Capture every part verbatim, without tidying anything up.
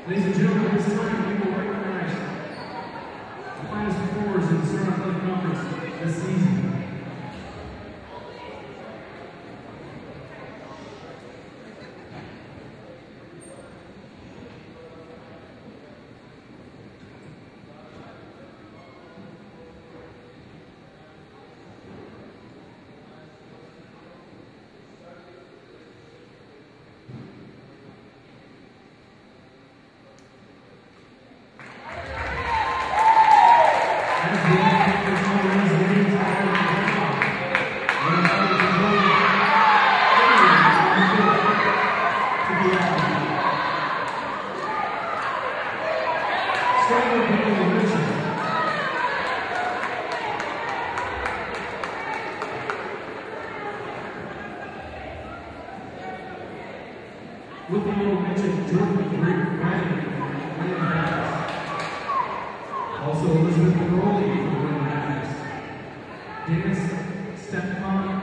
Ladies and gentlemen, this time we will recognize the finest performers in the Southern Athletic Conference this season. With the little mention, Jordan Green Riley from William Baptist. Also Elizabeth Moroli from William Baptist. Dennis Stefan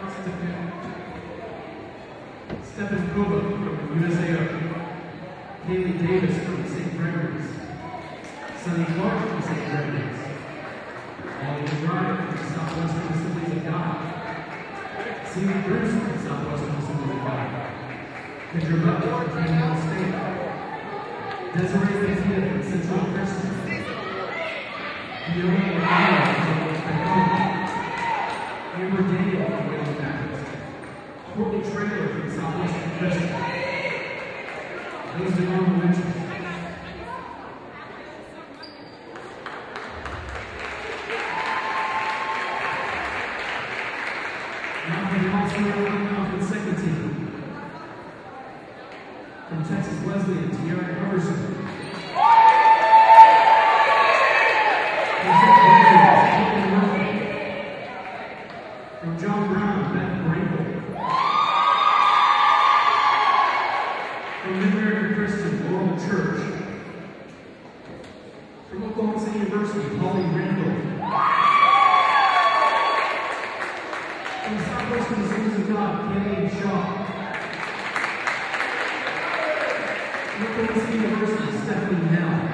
Stefan Kova from U S A O. Haley Davis from Saint Gregory's. Sonny Clark from Saint Gregory's. Molly McBride from Southwestern Assemblies of God. Celia Bruce from Southwestern Assemblies of God. Kendra Butler from Campbell State. Desiree Bethia from Central Christian. Fiona McNeil from Tacoma. Amber Daniel from William Baptist. Courtney Traylor from Southwestern Christian. Those are honorable mentions. Now for the All-Star Conference second team. From Texas Wesleyan, Tiara Carson. From Texas Wesleyan, Murphy. From John Brown, Beth Brangle. From Mid-American Christian, Laurel Church. From Oklahoma State University, Holly Randall. From Southwestern Assemblies of God, Kenny Shaw. Oklahoma State University, Stephanie Nell.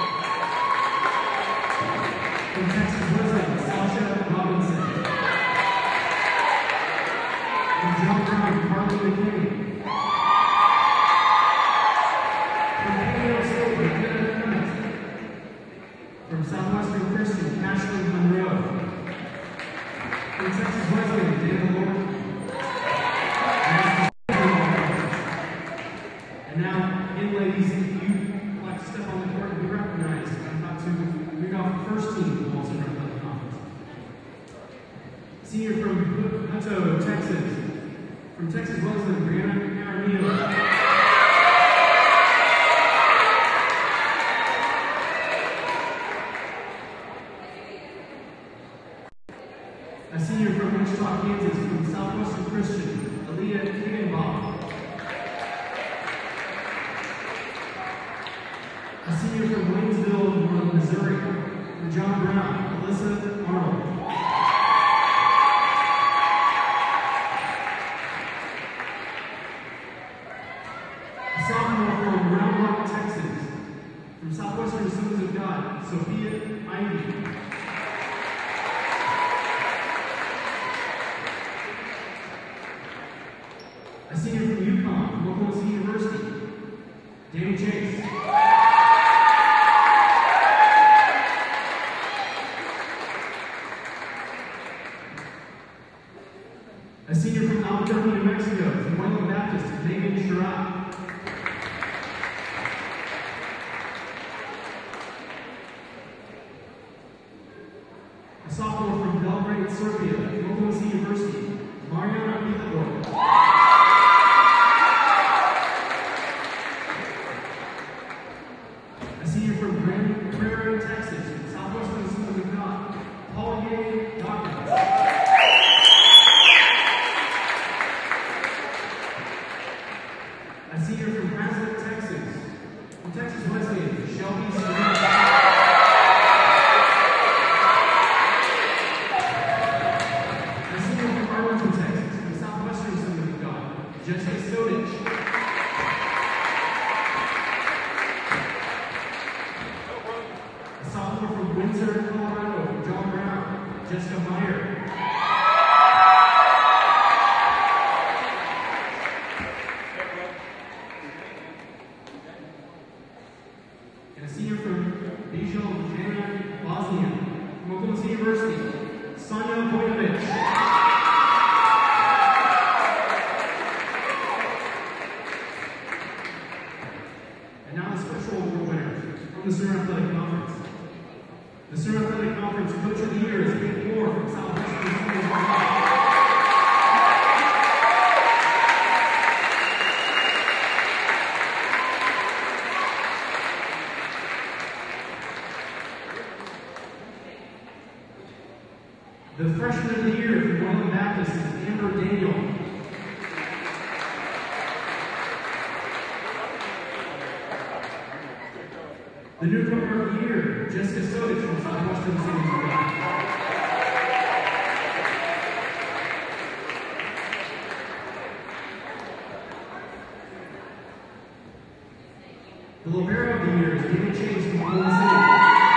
From Texas Wesleyan, Sasha Robinson. From John Brown, Carly McKinney. From K O State, McKenna Clement. From Southwestern Christian, Ashley Monroe. From Texas Wesleyan, Dana Lord. And now, again, ladies, if you'd like to step on the court and be recognized, I'm about to read off the first team of the All-Star Athletic Conference. Senior from Hutto, Texas. From Texas Wesleyan, Brianna Aramillo. A senior from Wichita, Kansas, from Southwestern Christian, Aaliyah Higginbotham. A senior from Waynesville, Missouri, from John Brown, Alyssa Arnold. A sophomore from Round Rock, Texas, from Southwestern Assemblies of God, Sophia Ivey. A senior from UConn, from Oklahoma State University, Danny Chase. A senior from Albuquerque, New Mexico, from William Baptist, Megan Sherratt. A sophomore from Belgrade, Serbia, from Oklahoma State University, Mariana Villador. A senior from Grand Prairie, Texas, from Southwestern Assemblies of God, Paul Ye Dawkins. A senior from Hazlet, Texas, from Texas Wesleyan, Shelby Serrano. A senior from Arlington, Texas, from Southwestern Assemblies of God, Jesse Stodich. Gold winners from the Sooner Athletic Conference. The Sooner Athletic Conference Coach of the Year is Nick Moore from Southwestern Seniors. The Freshman of the Year from Northern Baptist is Amber Daniel. The Newcomer of the Year, Jessica Sodich from Southwestern Seniors. The Libero of the Year is David Chase from Oklahoma City.